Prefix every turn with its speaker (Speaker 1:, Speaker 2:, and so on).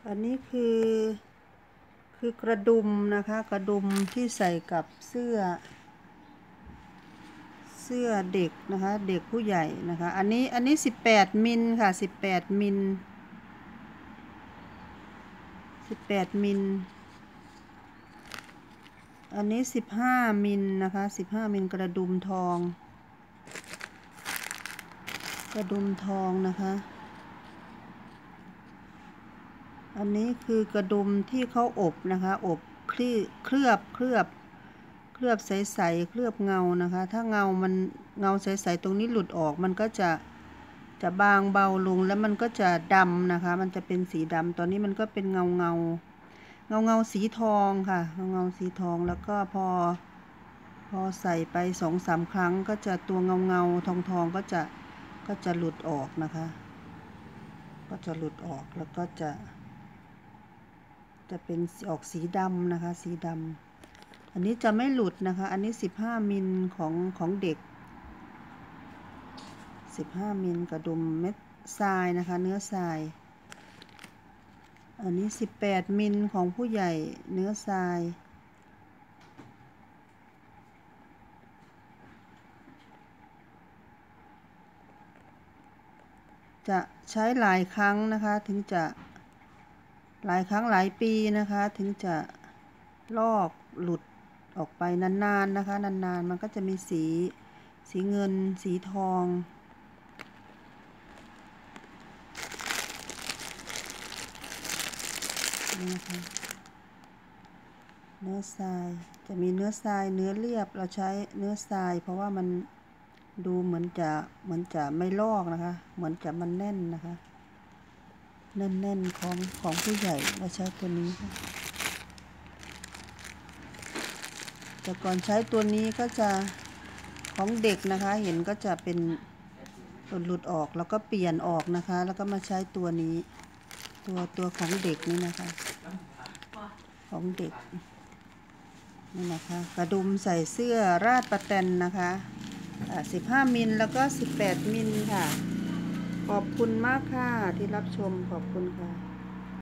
Speaker 1: อันนี้คือกระดุมนะคะกระดุมที่ใส่กับเสื้อเด็กนะคะเด็กผู้ใหญ่นะคะอันนี้18 มิลค่ะ18 มิลอันนี้15 มิลนะคะ15 มิลกระดุมทองนะคะอันนี้คือกระดุมที่เขาอบนะคะอบเคลือบใสๆเคลือบเงานะคะถ้าเงาใสๆตรงนี้หลุดออกมันก็จะบางเบาลงแล้วมันก็จะดำนะคะมันจะเป็นสีดำตอนนี้มันก็เป็นเงาสีทองค่ะเงาสีทองแล้วก็พอใส่ไป2-3 ครั้งก็จะตัวเงาทองก็จะหลุดออกนะคะก็จะหลุดออกแล้วก็จะเป็นออกสีดำนะคะสีดำอันนี้จะไม่หลุดนะคะอันนี้15 มิลของเด็ก15 มิลกระดุมเม็ดทรายนะคะเนื้อทรายอันนี้18 มิลของผู้ใหญ่เนื้อทรายจะใช้หลายครั้งนะคะถึงจะหลายครั้งหลายปีนะคะถึงจะลอกหลุดออกไปนานๆนะคะนานๆมันก็จะมีสีเงินสีทองนี่นะคะเนื้อทรายจะมีเนื้อทรายเนื้อเรียบเราใช้เนื้อทรายเพราะว่ามันดูเหมือนจะไม่ลอกนะคะเหมือนจะมันแน่นนะคะแน่นของผู้ใหญ่เราใช้ตัวนี้ค่ะแต่ก่อนใช้ตัวนี้ก็จะของเด็กนะคะเห็นก็จะเป็นหลุดออกแล้วก็เปลี่ยนออกนะคะแล้วก็มาใช้ตัวนี้ตัวของเด็กนี่นะคะของเด็กนี่นะคะกระดุมใส่เสื้อราดประแตนนะคะ15 มิลแล้วก็18 มิลค่ะขอบคุณมากค่ะที่รับชมขอบคุณค่ะ